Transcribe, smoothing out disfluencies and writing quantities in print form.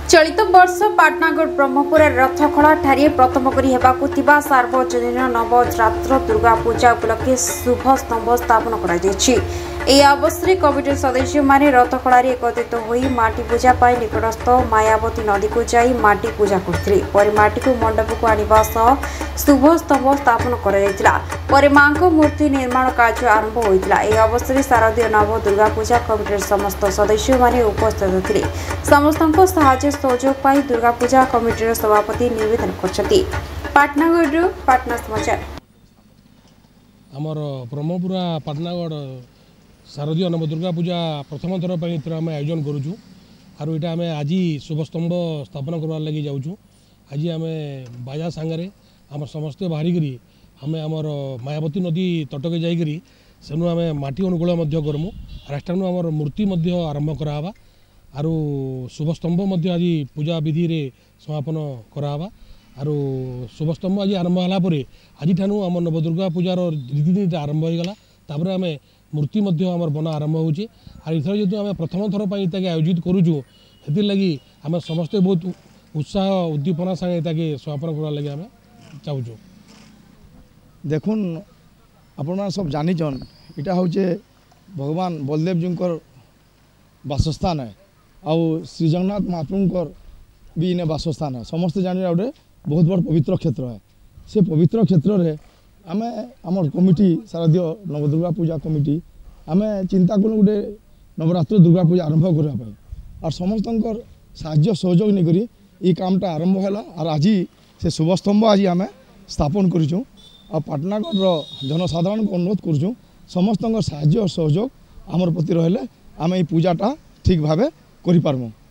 चलित वर्ष पाटनागढ़ ब्रह्मपुर रथखड़ा ठारे प्रथम करी हेबाकु थिबा सार्वजनीन नवरात्र दुर्गा पूजा उपलक्षे शुभ स्तंभ स्थापन करा जायछि। एही अवसर कमिटी सदस्य माने रथखड़ा एकत्रित होई माटी पूजा पाई निकटस्थ मायावती नदी को जाई माटी पूजा करथिले। पर माटी को मंडप को आनिबा सह शुभ स्तंभ स्थापन करा जायतिला। पर मांको मूर्ति निर्माण कार्य आरंभ होइतिला। एही अवसर शारदीय नव दुर्गा पूजा कमिटी समस्त सदस्य माने उपस्थित थिले। समस्तको सहायता सहयोग पाई दुर्गा पूजा कमिटी सभापति निवेदन करछथि। पाटनागढ़ पाटना समाचार आमर ब्रह्मपुरा पाटनागढ़ शारदीय नव दुर्गा पूजा प्रथम थर पर आम आयोजन करुचु आर यहाँ आम आज शुभ स्तंभ स्थापन करवार लगी जाऊँ। आज आम बाजा सांगे आम समस्ते बाहरिकी आम आमर मायावती नदी तटके जाइकरी सेनु आम माटी अनुकूल करमु। राष्ट्र आमर मूर्ति आरंभ करावा आरु शुभ स्तंभ आज पूजा विधि रे समापन करावा आरु शुभ स्तंभ आज आरंभ होला आज ठानु आम नवदुर्गा पूजार रीतिनीति आरंभ हो गला। तापर आम मूर्ति आमर बना आरंभ होची आर इथर जेतु आम प्रथम थर पर आयोजित करूचु हेतिर लगी आम समस्ते बहुत उत्साह उद्दीपना संगे ताके समापन करवा लगी आम चाहूँ। देखुन आपना सब जानिछन इटा होचे भगवान बलदेव जी वासस्थान है आउ श्री जगन्नाथ महाप्रभुकर भी इने वासस्थान है। समस्ते जानी गोटे बहुत बड़ पवित्र क्षेत्र है। से पवित्र क्षेत्र रे आम आमर कमिटी शारदीय नवदुर्गा पूजा कमिटी आम चिंता कलु गोटे नवरात्र दुर्गा पूजा आरंभ करने और समस्त साहाय्य सहयोग नहीं करी ये कामटा आरंभ है और आज से शुभ स्तंभ आज आम स्थापन करूँ और पाटनागढ़ जनसाधारण को अनुरोध करूँ समस्त साहाय्य सहयोग आमर प्रति रहिले आम ये पूजाटा ठीक भाव करि पारमु।